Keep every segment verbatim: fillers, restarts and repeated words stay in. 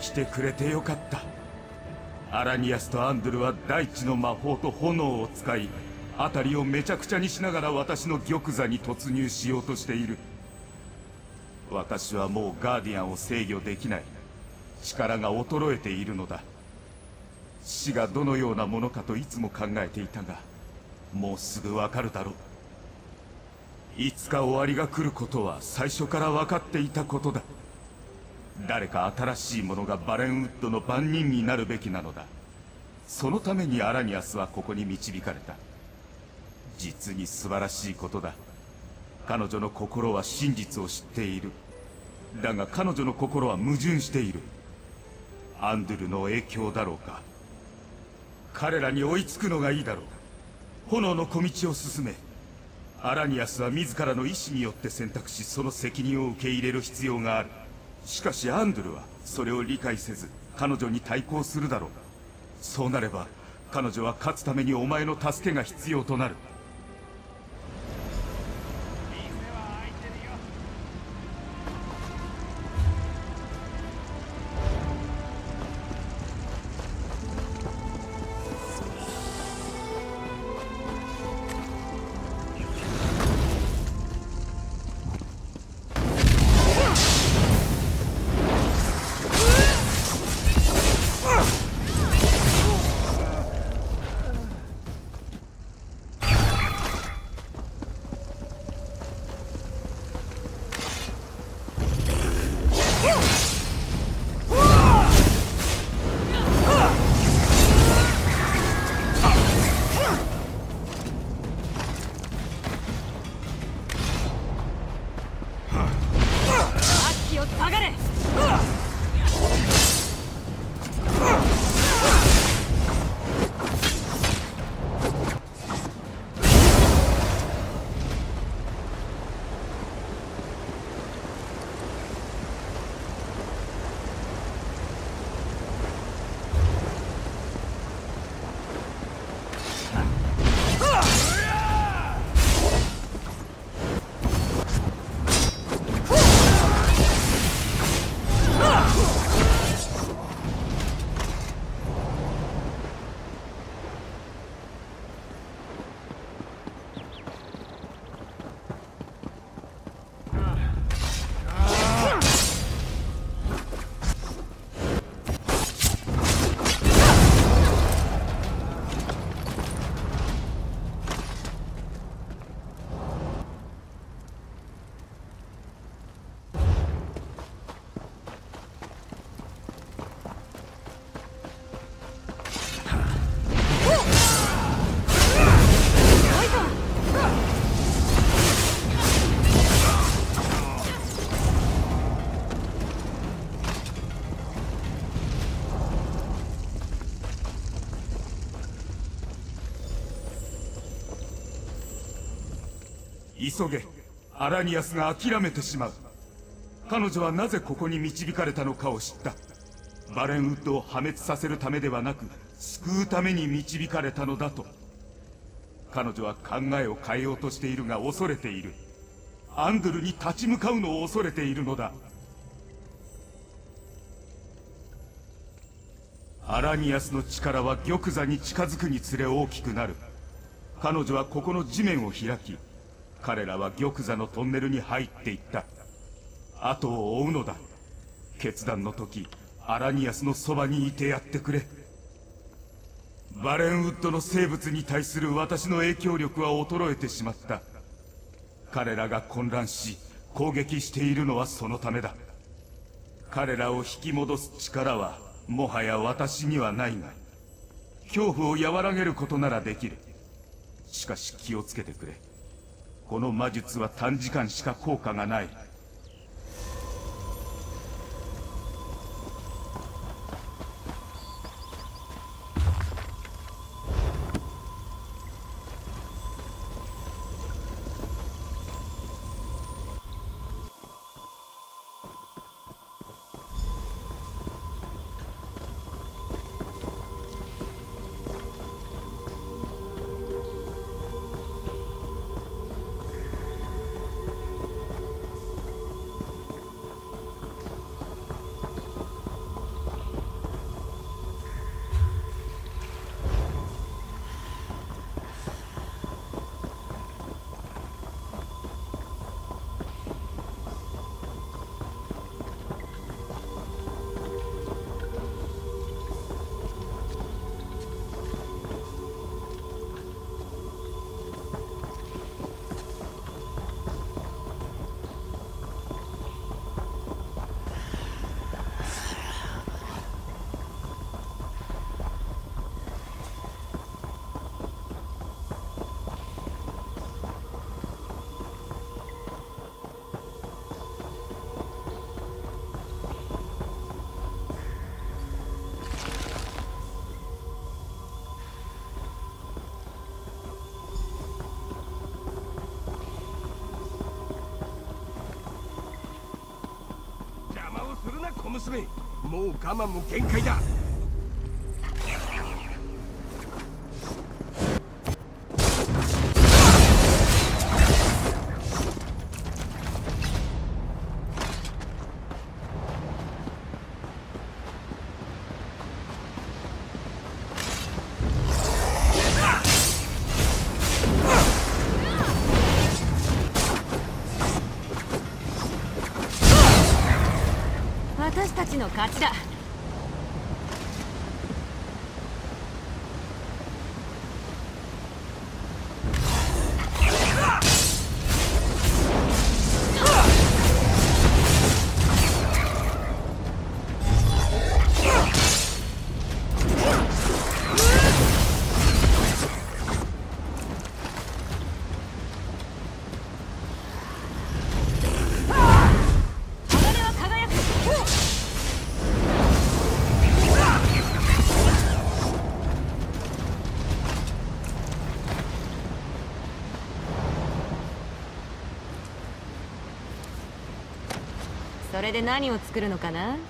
来てくれてよかった。アラニアスとアンドゥルは大地の魔法と炎を使い、辺りをめちゃくちゃにしながら私の玉座に突入しようとしている。私はもうガーディアンを制御できない。力が衰えているのだ。死がどのようなものかといつも考えていたが、もうすぐわかるだろう。いつか終わりが来ることは最初から分かっていたことだ。誰か新しいものがバレンウッドの番人になるべきなのだ。そのためにアラニアスはここに導かれた。実に素晴らしいことだ。彼女の心は真実を知っている。だが彼女の心は矛盾している。アンドゥルの影響だろうか。彼らに追いつくのがいいだろう。炎の小道を進め。アラニアスは自らの意志によって選択し、その責任を受け入れる必要がある。しかしアンドゥルはそれを理解せず彼女に対抗するだろう。そうなれば彼女は勝つためにお前の助けが必要となる。急げ。アラニアスが諦めてしまう。彼女はなぜここに導かれたのかを知った。バレンウッドを破滅させるためではなく救うために導かれたのだと。彼女は考えを変えようとしているが恐れている。アンドゥルに立ち向かうのを恐れているのだ。アラニアスの力は玉座に近づくにつれ大きくなる。彼女はここの地面を開き、彼らは玉座のトンネルに入っていった。後を追うのだ。決断の時、アラニアスのそばにいてやってくれ。バレンウッドの生物に対する私の影響力は衰えてしまった。彼らが混乱し攻撃しているのはそのためだ。彼らを引き戻す力はもはや私にはないが、恐怖を和らげることならできる。しかし気をつけてくれ。この魔術は短時間しか効果がない。 小娘、もう我慢も限界だ。 私たちの勝ちだ。それで何を作るのかな。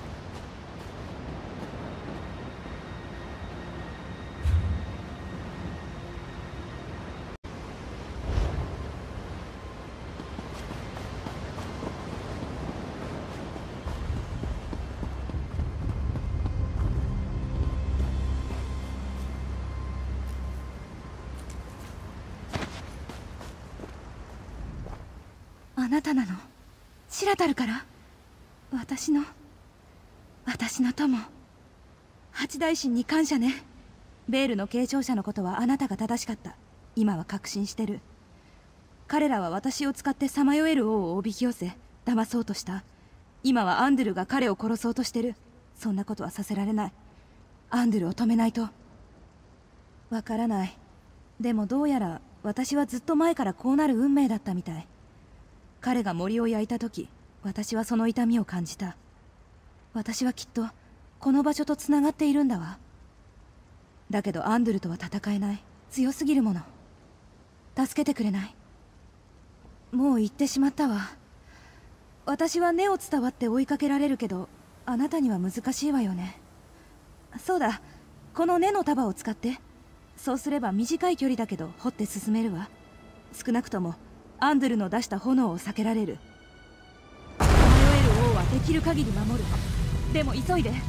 あなたなの？シラタルから？私の私の友、八大神に感謝ね。ベールの継承者のことはあなたが正しかった。今は確信してる。彼らは私を使ってさまよえる王をおびき寄せ騙そうとした。今はアンドゥルが彼を殺そうとしてる。そんなことはさせられない。アンドゥルを止めないと。わからない。でもどうやら私はずっと前からこうなる運命だったみたい。彼が森を焼いた時、私はその痛みを感じた。私はきっとこの場所とつながっているんだわ。だけどアンドゥルとは戦えない。強すぎるもの。助けてくれない？もう行ってしまったわ。私は根を伝わって追いかけられるけど、あなたには難しいわよね。そうだ、この根の束を使って。そうすれば短い距離だけど掘って進めるわ。少なくともアンドゥルの出した炎を避けられる。迷える王はできる限り守る。でも急いで。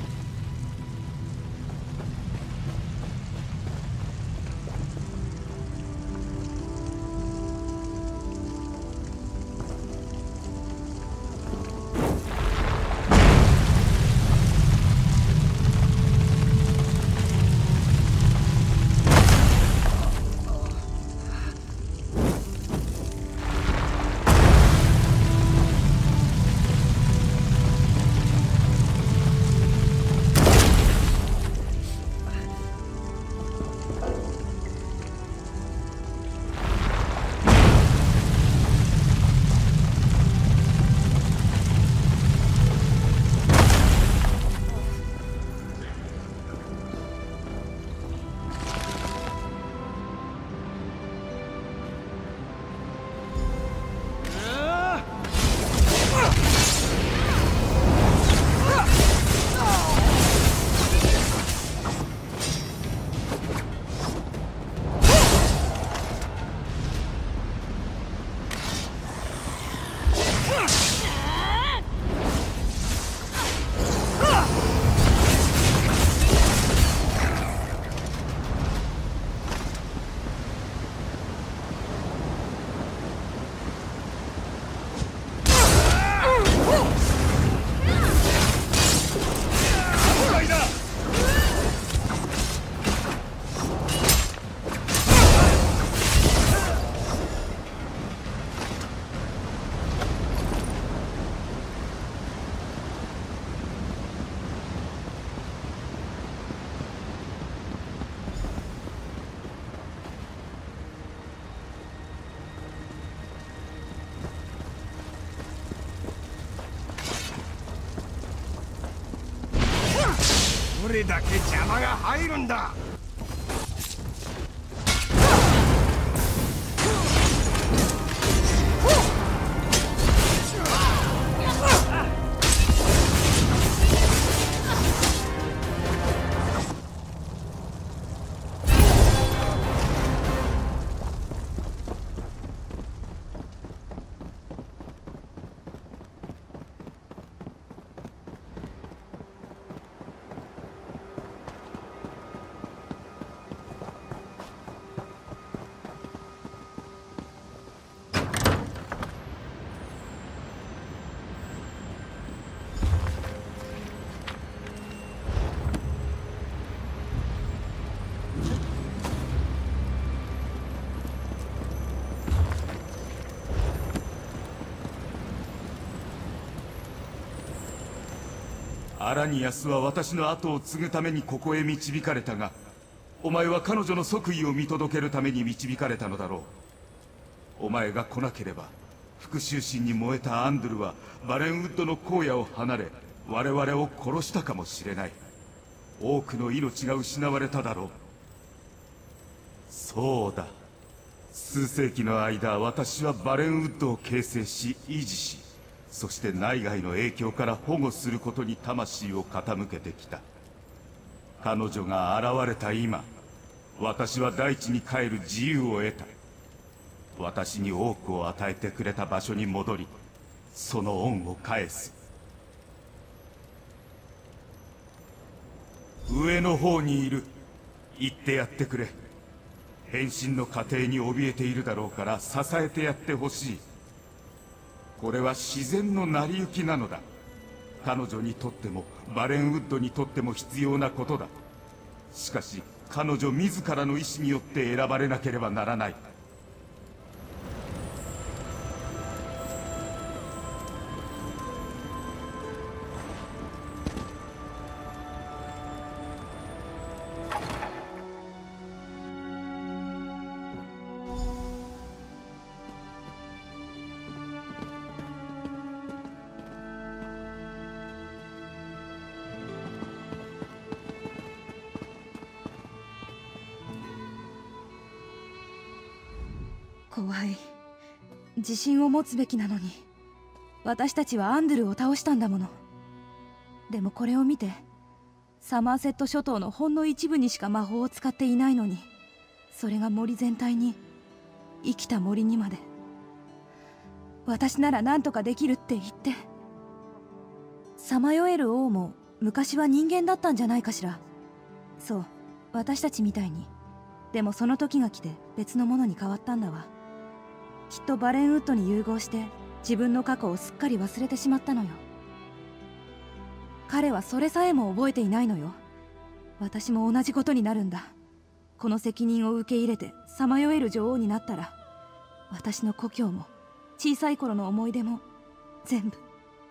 どれだけ邪魔が入るんだ。 アラニアスは私の後を継ぐためにここへ導かれたが、お前は彼女の即位を見届けるために導かれたのだろう。お前が来なければ復讐心に燃えたアンドゥルはバレンウッドの荒野を離れ、我々を殺したかもしれない。多くの命が失われただろう。そうだ、数世紀の間私はバレンウッドを形成し維持し、そして内外の影響から保護することに魂を傾けてきた。彼女が現れた今、私は大地に帰る自由を得た。私に多くを与えてくれた場所に戻り、その恩を返す。上の方にいる。言ってやってくれ。変身の過程に怯えているだろうから支えてやってほしい。これは自然の成り行きなのだ。彼女にとってもバレンウッドにとっても必要なことだ。しかし彼女自らの意志によって選ばれなければならない。 怖い。自信を持つべきなのに。私たちはアンドゥルを倒したんだもの。でもこれを見て、サマーセット諸島のほんの一部にしか魔法を使っていないのに、それが森全体に、生きた森にまで。私なら何とかできるって言って。さまよえる王も昔は人間だったんじゃないかしら。そう、私たちみたいに。でもその時が来て別のものに変わったんだわ。きっとバレンウッドに融合して自分の過去をすっかり忘れてしまったのよ。彼はそれさえも覚えていないのよ。私も同じことになるんだ。この責任を受け入れてさまよえる女王になったら、私の故郷も小さい頃の思い出も全部。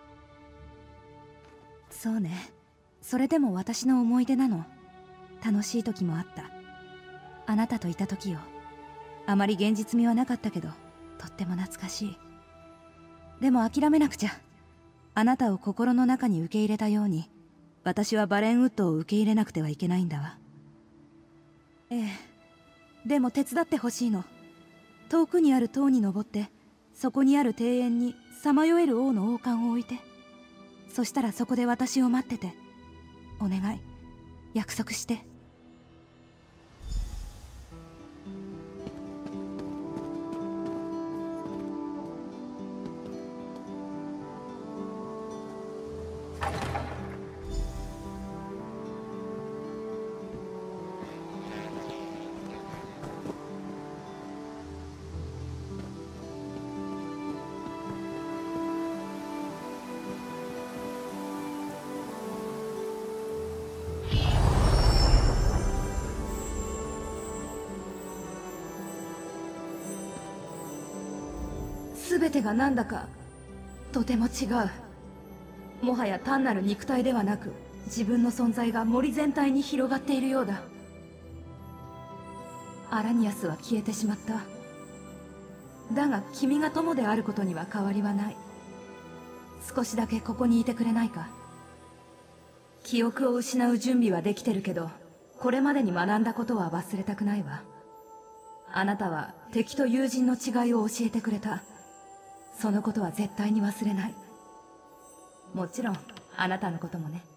そうね、それでも私の思い出なの。楽しい時もあった。あなたといた時よ。あまり現実味はなかったけど、とっても懐かしい。でも諦めなくちゃ。あなたを心の中に受け入れたように、私はバレンウッドを受け入れなくてはいけないんだわ。ええ。でも手伝ってほしいの。遠くにある塔に登って、そこにある庭園にさまよえる王の王冠を置いて。そしたらそこで私を待ってて。お願い。約束して。全てがなんだかとても違う。もはや単なる肉体ではなく、自分の存在が森全体に広がっているようだ。アラニアスは消えてしまった。だが君が友であることには変わりはない。少しだけここにいてくれないか。記憶を失う準備はできてるけど、これまでに学んだことは忘れたくないわ。あなたは敵と友人の違いを教えてくれた。そのことは絶対に忘れない。もちろんあなたのこともね。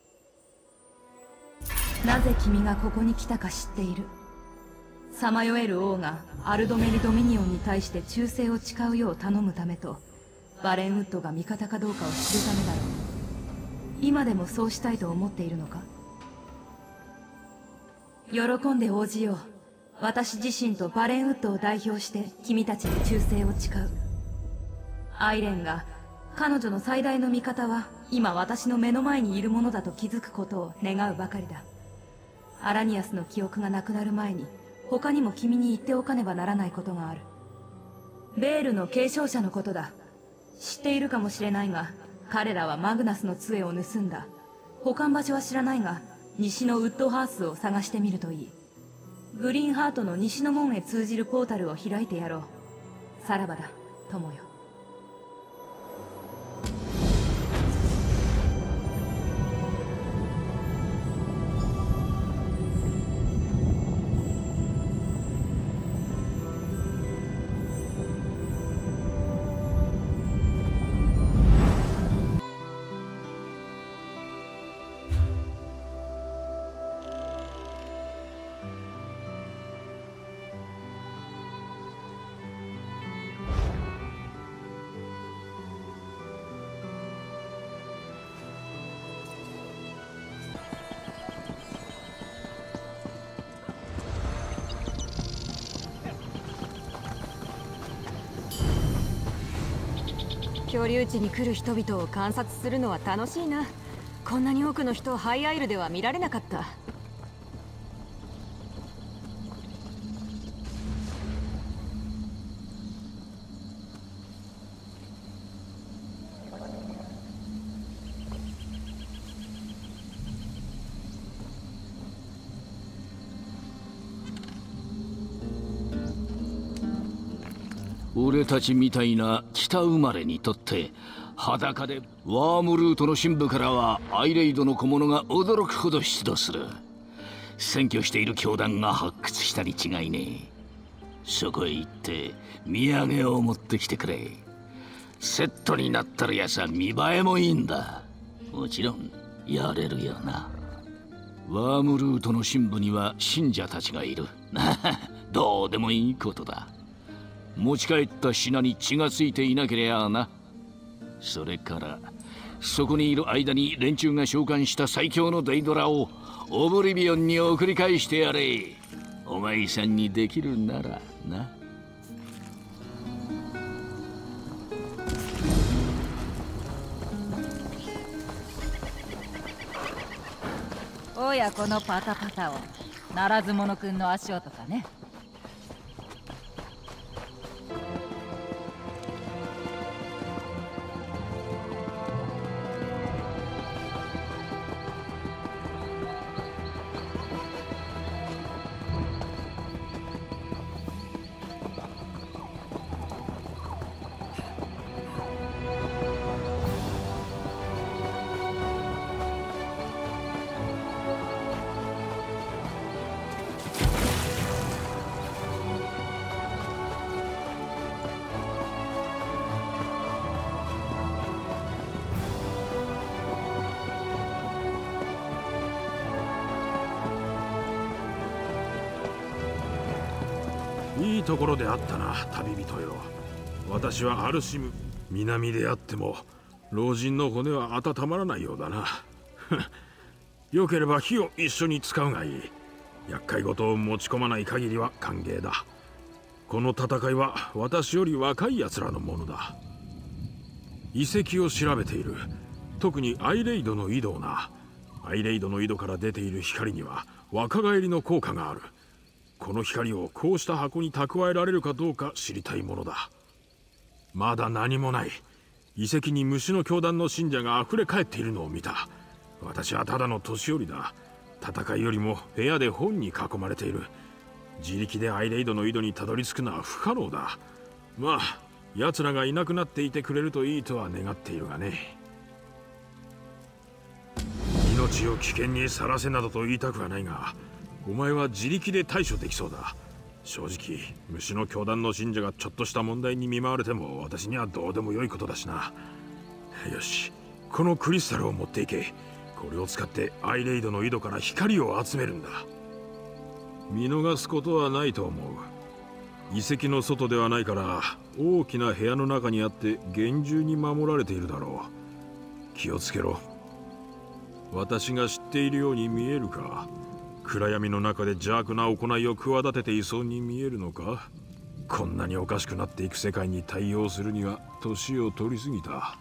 なぜ君がここに来たか知っている。さまよえる王がアルドメリ・ドミニオンに対して忠誠を誓うよう頼むためと、バレンウッドが味方かどうかを知るためだろう。今でもそうしたいと思っているのか。喜んで応じよう。私自身とバレンウッドを代表して君たちに忠誠を誓う。アイレンが彼女の最大の味方は今私の目の前にいるものだと気づくことを願うばかりだ。アラニアスの記憶がなくなる前に他にも君に言っておかねばならないことがある。ベールの継承者のことだ。知っているかもしれないが、彼らはマグナスの杖を盗んだ。 保管場所は知らないが、西のウッドハウスを探してみるといい。グリーンハートの西の門へ通じるポータルを開いてやろう。さらばだ、友よ。 居留地に来る人々を観察するのは楽しいな。こんなに多くの人をハイアイルでは見られなかった。 俺たちみたいな北生まれにとって裸でワームルートの深部からはアイレイドの小物が驚くほど出土する。占拠している教団が発掘したに違いねえ。そこへ行って土産を持ってきてくれ。セットになったるやつは見栄えもいいんだ。もちろんやれるよな。ワームルートの深部には信者たちがいる。どうでもいいことだ。持ち帰った品に血がついていなければな。それからそこにいる間に連中が召喚した最強のデイドラをオブリビオンに送り返してやれ。お前さんにできるならな。 おやこのパタパタをならず者くんの足音かね。 いいところであったな、旅人よ。私はアルシム、南であっても老人の骨は温まらないようだな。よければ火を一緒に使うがいい。厄介事を持ち込まない限りは歓迎だ。この戦いは私より若い奴らのものだ。遺跡を調べている。特にアイレイドの井戸な。アイレイドの井戸から出ている光には若返りの効果がある。この光をこうした箱に蓄えられるかどうか知りたいものだ。まだ何もない。遺跡に虫の教団の信者が溢れ返っているのを見た。私はただの年寄りだ。戦いよりも部屋で本に囲まれている。自力でアイレイドの井戸にたどり着くのは不可能だ。まあ奴らがいなくなっていてくれるといいとは願っているがね。命を危険にさらせなどと言いたくはないが、お前は自力で対処できそうだ。正直虫の教団の信者がちょっとした問題に見舞われても私にはどうでもよいことだしな。よし、このクリスタルを持っていけ。これを使ってアイレイドの井戸から光を集めるんだ。見逃すことはないと思う。遺跡の外ではないから大きな部屋の中にあって厳重に守られているだろう。気をつけろ。私が知っているように見えるか？暗闇の中で邪悪な行いを企てていそうに見えるのか？こんなにおかしくなっていく世界に対応するには年を取りすぎた。 。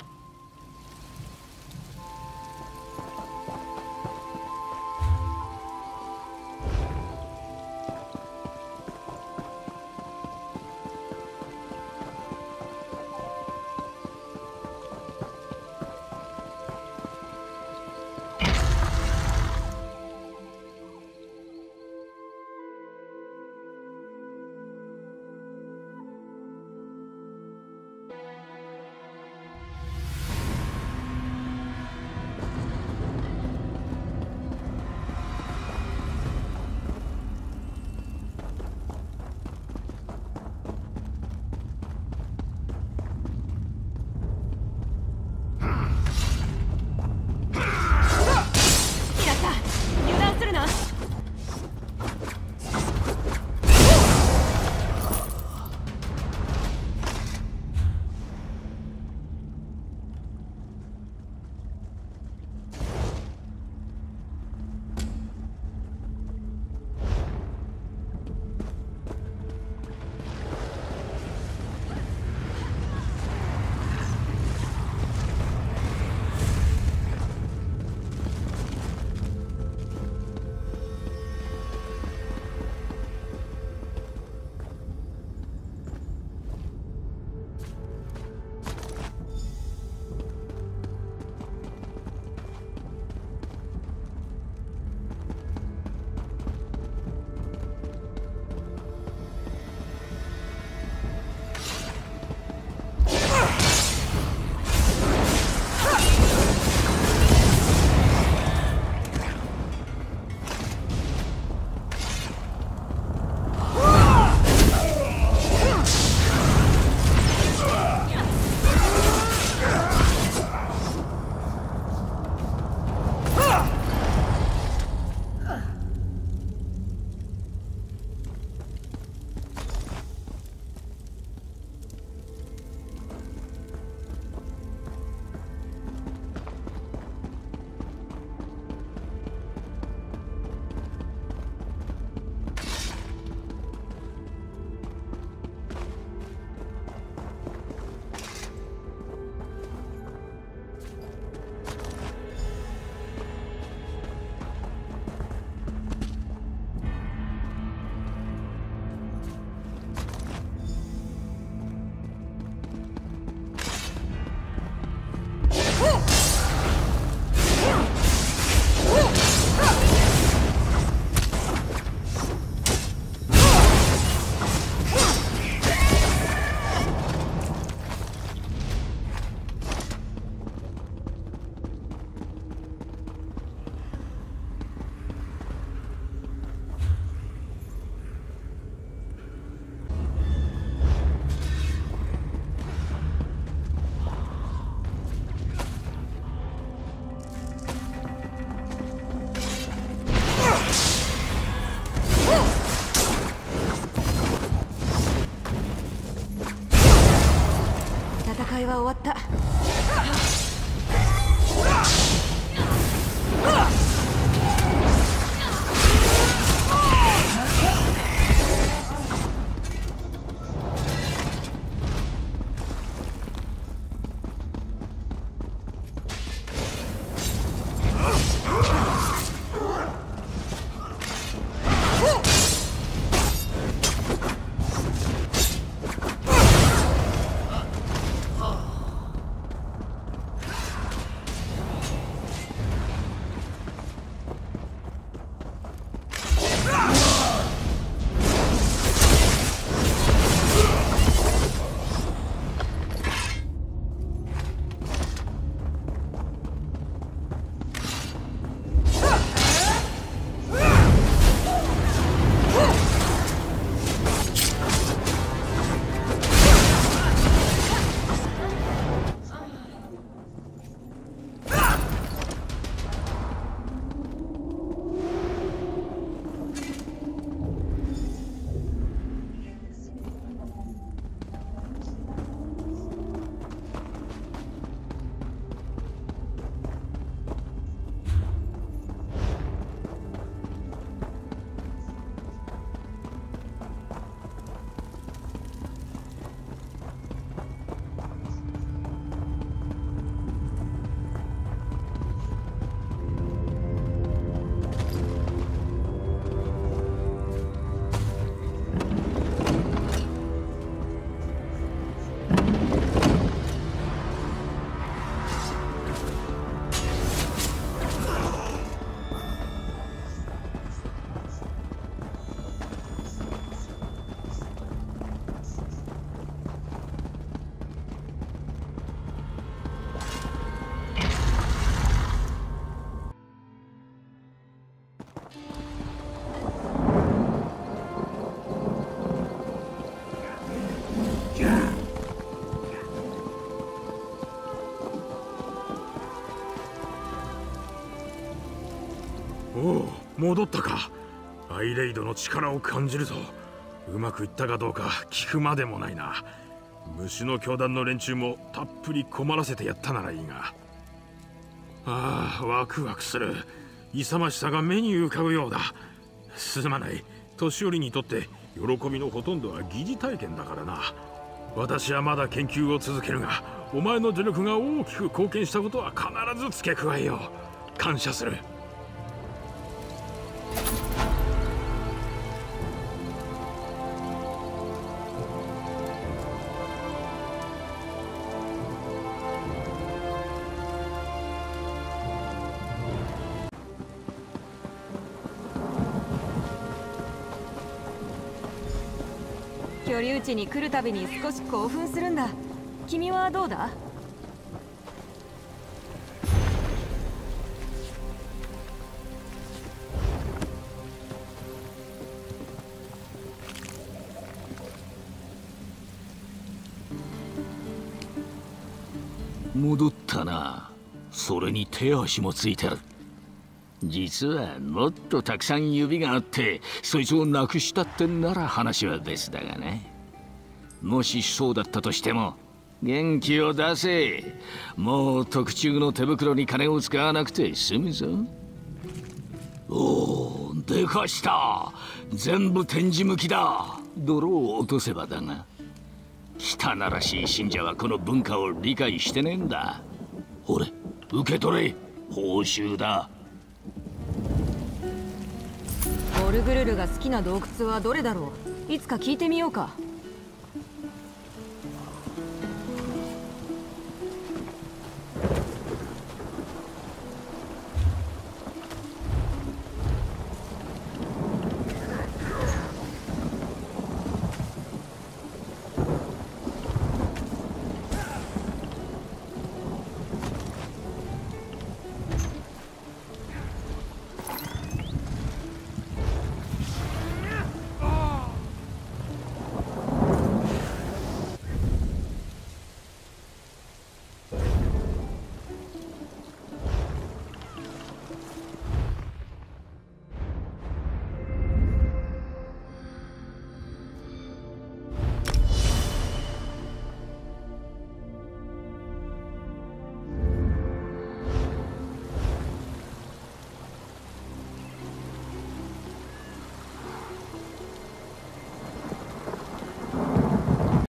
おお、戻ったか。アイレイドの力を感じるぞ。うまくいったかどうか聞くまでもないな。虫の教団の連中もたっぷり困らせてやったならいいが。ああ、ワクワクする。勇ましさが目に浮かぶようだ。すまない。年寄りにとって喜びのほとんどは疑似体験だからな。私はまだ研究を続けるが、お前の努力が大きく貢献したことは必ず付け加えよう。感謝する。 居留地に来るたびに少し興奮するんだ。君はどうだ？ 戻ったな。それに手足もついてる。実はもっとたくさん指があってそいつをなくしたってんなら話は別だがね。もしそうだったとしても元気を出せ。もう特注の手袋に金を使わなくて済むぞ。おお、でかした。全部展示向きだ。泥を落とせばだが、汚らしい信者はこの文化を理解してねえんだ。ほれ、受け取れ。報酬だ。 オルグルルが好きな洞窟はどれだろう。いつか聞いてみようか。